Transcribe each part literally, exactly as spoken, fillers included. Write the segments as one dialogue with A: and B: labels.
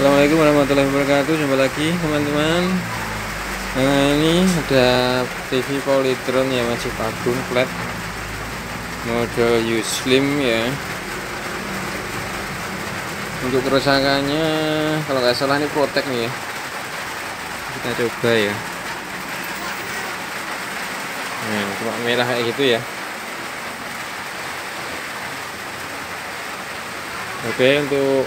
A: Assalamualaikum warahmatullahi wabarakatuh. Jumpa lagi teman-teman. Nah, ini ada T V Polytron ya, masih tabung flat model U-Slim ya. Untuk kerusakannya kalau nggak salah ini Protek nih ya. Kita coba ya. Nah, cuma merah kayak gitu ya. Oke, untuk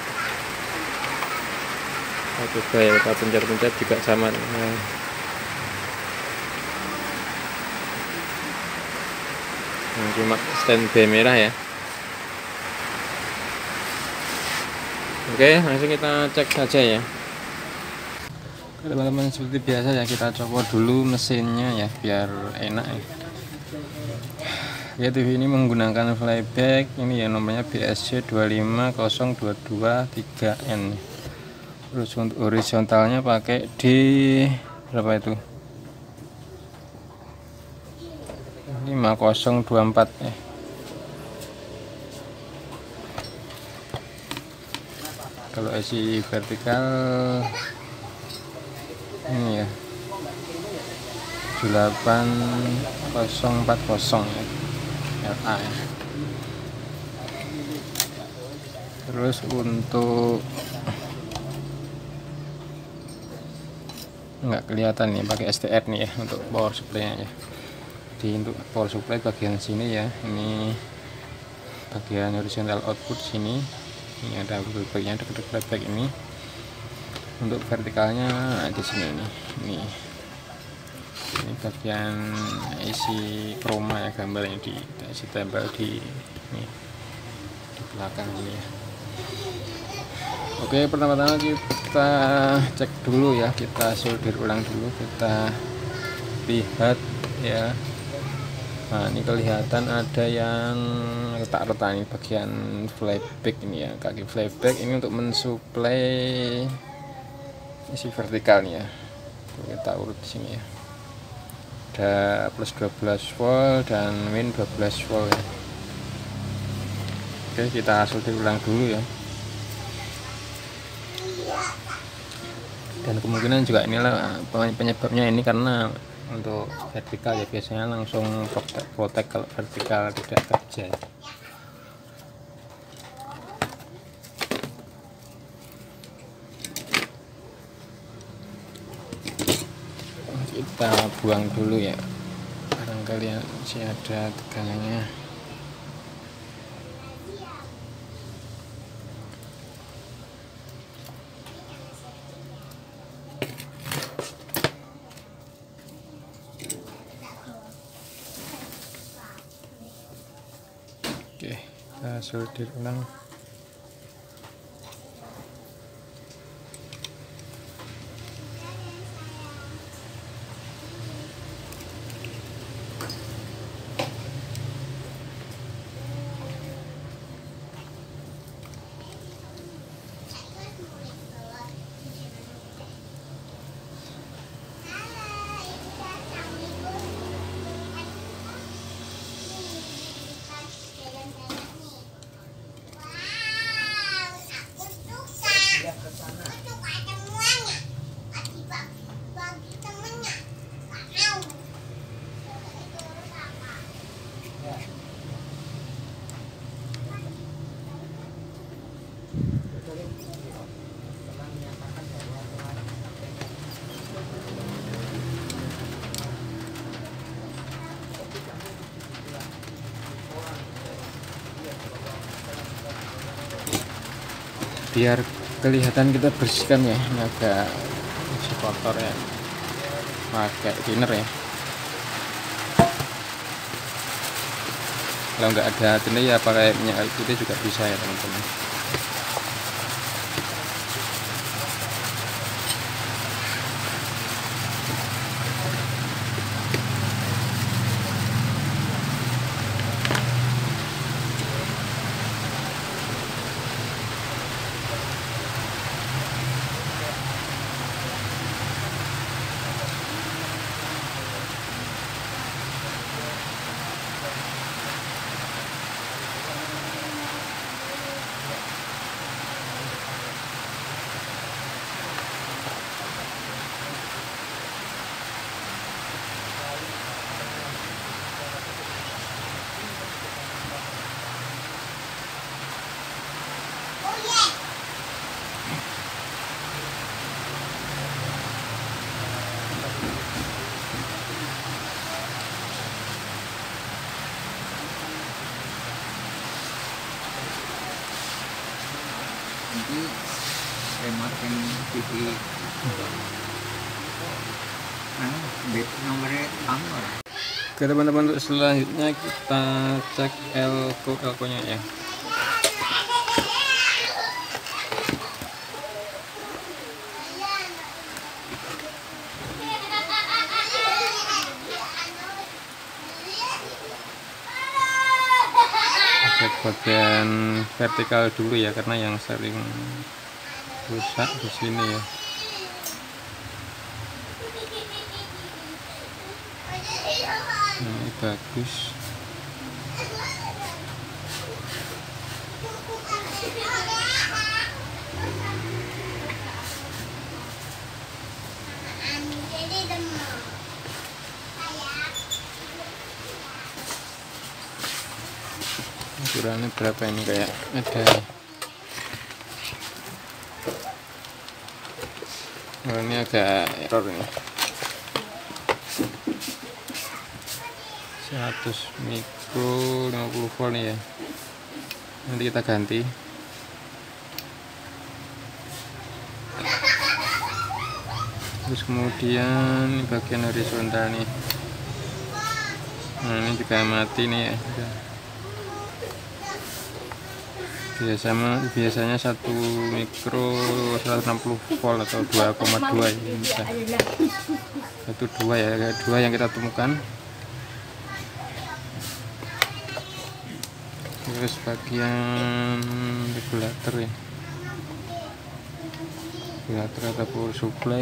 A: kita coba ya, kita pencet-pencet juga sama. Nah, nah cuma standby merah ya. Oke, langsung kita cek saja ya. Teman-teman, seperti biasa ya, kita copot dulu mesinnya ya biar enak ya. Ya, T V ini menggunakan flyback ini ya, nomornya B S C dua lima nol dua dua tiga N. Terus untuk horizontalnya pakai di berapa itu, lima nol dua empat ya. Kalau isi vertikal ini ya delapan nol empat nol ya, L A ya. Terus untuk nggak kelihatan nih, pakai S T R nih ya untuk power supply nya ya. Di untuk power supply bagian sini ya, ini bagian horizontal output sini, ini ada bagian dekat flyback ini. Untuk vertikalnya di sini nih, ini ini bagian isi chroma ya, gambarnya di isi tempel di ini di belakang ini ya. Oke, pertama-tama kita cek dulu ya, kita solder ulang dulu, kita lihat ya. Nah, ini kelihatan ada yang retak-retak ini bagian flyback ini ya, kaki flyback ini untuk mensuplai isi vertikalnya. Kita urut di sini ya. Ada plus dua belas volt dan min dua belas volt ya. Oke, kita solder ulang dulu ya. Dan kemungkinan juga inilah penyebabnya ini, karena untuk vertikal ya biasanya langsung protek, protek kalau vertikal tidak kerja. Kita buang dulu ya, barangkali ya masih ada tegangannya. Oke, kita solder ulang. Biar kelihatan kita bersihkan ya, ini agak masih kotor ya, pakai thinner ya. Kalau nggak ada thinner ya pakai minyak kayu putih juga bisa ya teman-teman.
B: remote T V anu bit nomornya angor.
A: Oke teman-teman, untuk selanjutnya kita cek elko elkonya ya. Cek bagian vertikal dulu ya, karena yang sering rusak di sini ya. Ini bagus. Ukurannya berapa ini, kayak ada oh, ini agak error ini. seratus mikro lima puluh volt nih ya, nanti kita ganti. Terus kemudian bagian horizontal nih, nah ini juga mati nih ya. Biasanya biasanya satu mikro seratus enam puluh volt atau dua koma dua ya, bisa satu dua ya, dua yang kita temukan. Terus bagian regulator ya, regulator atau power supply.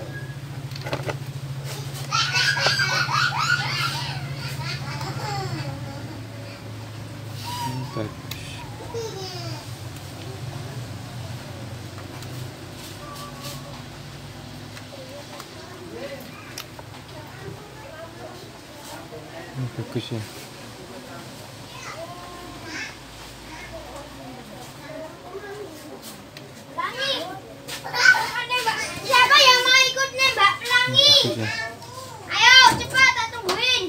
A: Ini bagus. Ini bagus ya.
C: Siapa yang mau ikut nembak pelangi? Ayo cepat, tak tungguin.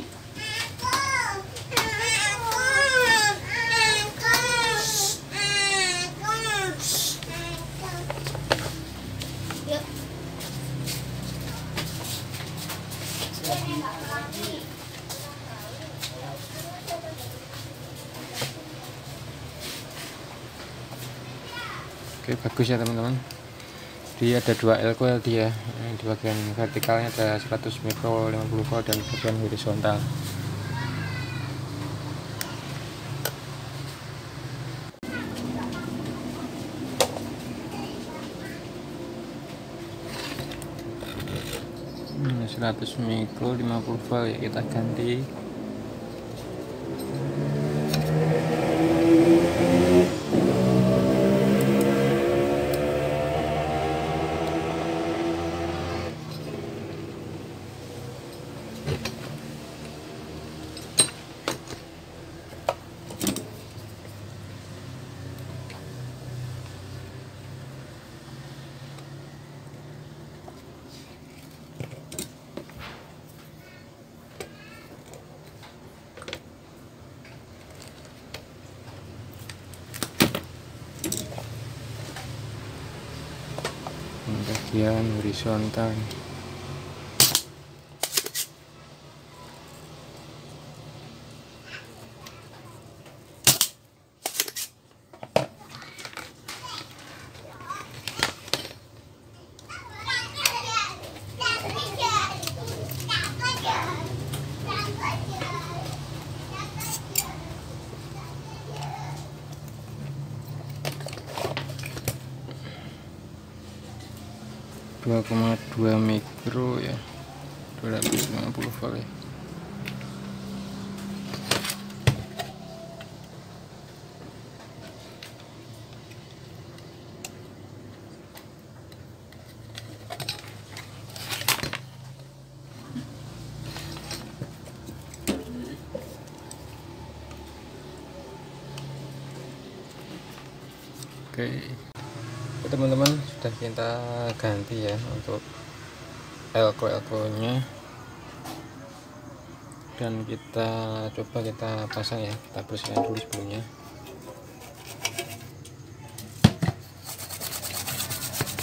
C: Yuk.
A: Oke, bagus ya teman-teman. Dia ada dua elko dia, di bagian vertikalnya ada seratus mikro lima puluh volt dan bagian horizontal. Hmm, seratus mikro lima puluh volt ya, kita ganti. Bagian horizontal. dua koma dua mikro ya, dua ratus lima puluh volt ya. Oke, teman-teman, sudah kita ganti ya untuk elko-elkonya, dan kita coba kita pasang ya, kita bersihkan dulu sebelumnya.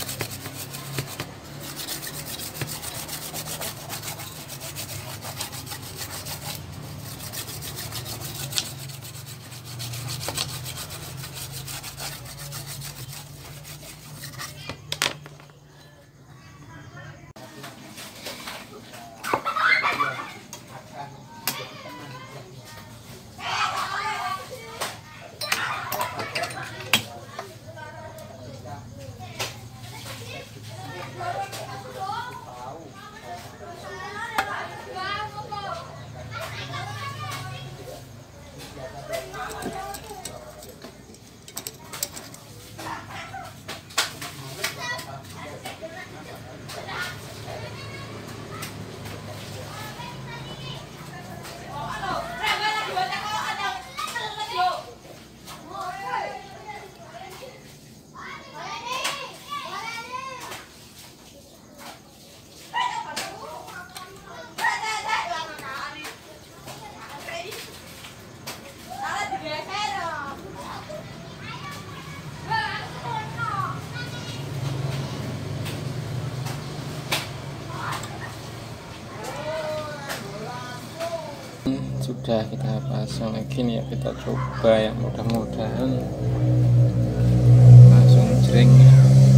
A: sudah kita pasang lagi nih ya, kita coba ya, mudah-mudahan langsung jreng ya.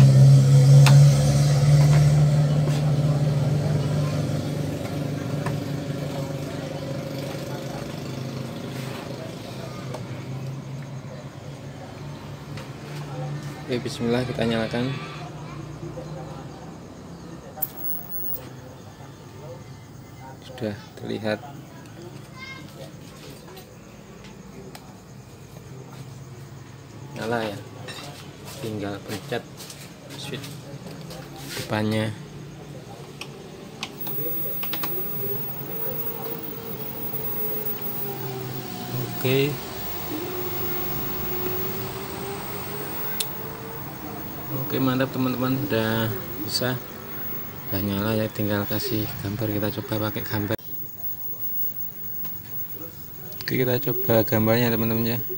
A: Oke, bismillah, kita nyalakan. Sudah terlihat nyala ya, tinggal pencet switch depannya. Oke, oke mantap teman-teman, udah bisa, udah nyala ya, tinggal kasih gambar. Kita coba pakai gambar. Oke, kita coba gambarnya teman-teman ya.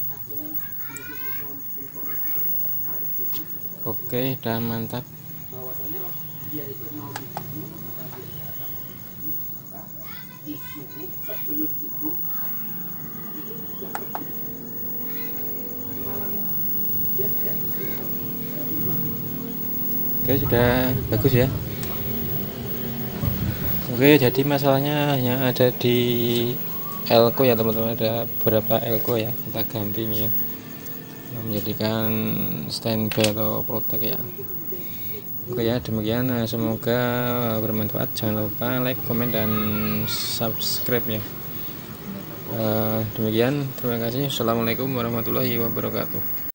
A: Oke, udah mantap. Oke, sudah bagus ya. Oke, jadi masalahnya hanya ada di elko ya teman-teman, ada beberapa elko ya, kita ganti nih ya, yang menjadikan standby atau protek ya. Oke ya, demikian, semoga bermanfaat. Jangan lupa like, komen, dan subscribe ya. Demikian, terima kasih. Assalamualaikum warahmatullahi wabarakatuh.